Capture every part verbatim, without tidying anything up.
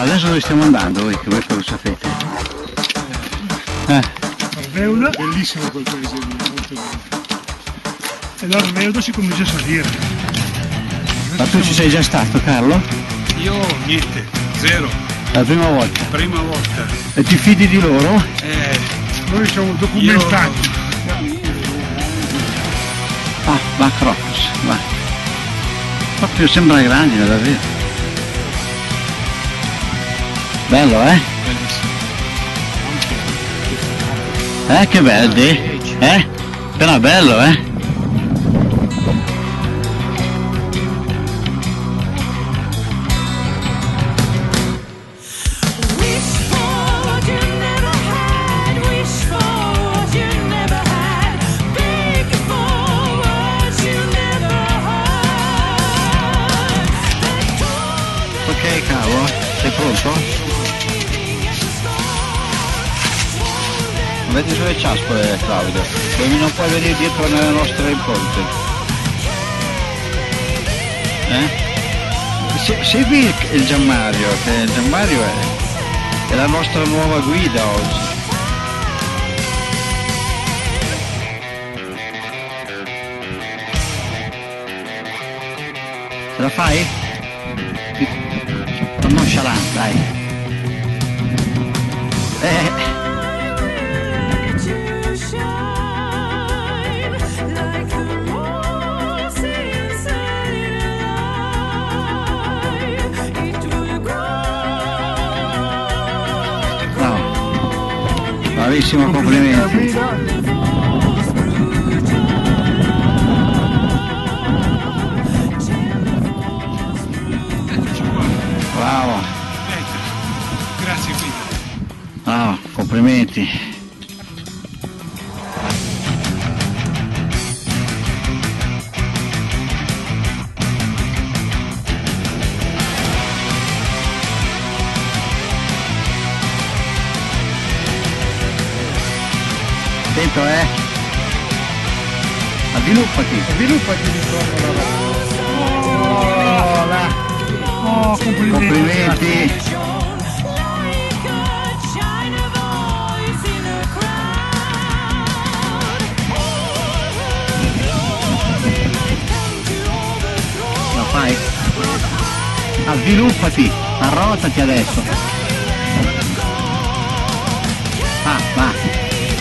adesso dove stiamo andando voi, che voi che lo sapete? Eh. Arveula, bellissimo quel paese lì, molto bello. E da Arveula si comincia a salire. Ma tu ci sei già stato, Carlo? Io niente, zero. La prima volta? Prima volta. E ti fidi di loro? Eh, Noi siamo documentati. Io... Ah, va Crocus, va. Proprio sembra grande, davvero. Bello, eh? Bellissimo. Eh, che bello, eh? Però è bello, eh? Ok, Carlo, sei pronto? Vedi sulle ciaspole, Claudio, dove non puoi venire dietro nelle nostre impronte. Eh? Se, segui il, il Gianmario, che il Gianmario è, è la nostra nuova guida oggi. Ce la fai? Non nonchalante, dai. Eh. Bravissimo, complimenti. Bravo. Grazie guida. Bravo, complimenti. Attento, eh? Avviluppati, Sviluppati intorno alla oh, là. Oh, complimenti. complimenti. La fai? Avviluppati, arrotati adesso. Ah, va.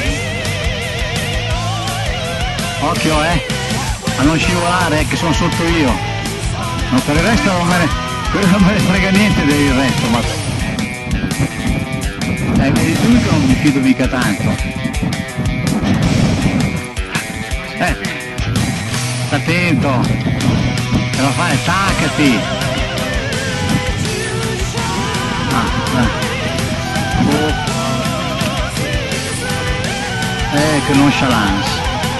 Occhio, eh, a non scivolare, eh, che sono sotto io. No, per il resto non me ne, non me ne frega niente del resto, ma eh, vedi tu che non mi fido mica tanto. Eh, sta attento, ce la fai, attaccati. Ah, ah. Oh. Eh, che nonchalance.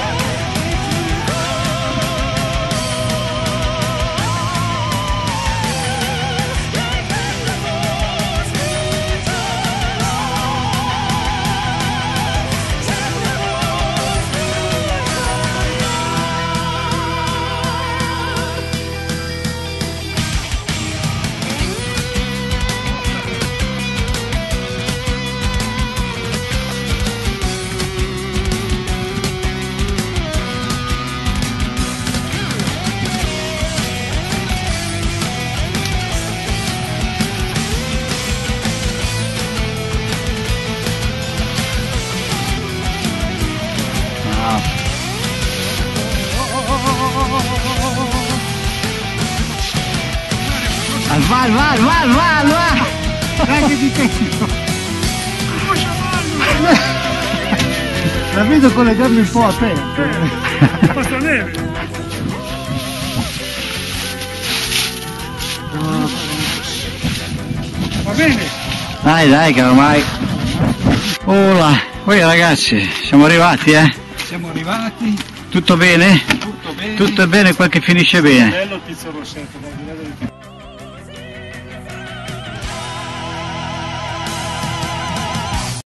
Vai, vai, vai, vai, vai! Dai che ti tengo! La vedo con le gambe un po' aperte. Eh, basta neve. Va bene? Dai, dai, che ormai... Oh là, poi ragazzi, siamo arrivati, eh? Siamo arrivati. Tutto bene? Tutto bene. Tutto è bene, quel che finisce bene. Bello Tizio Rossetto.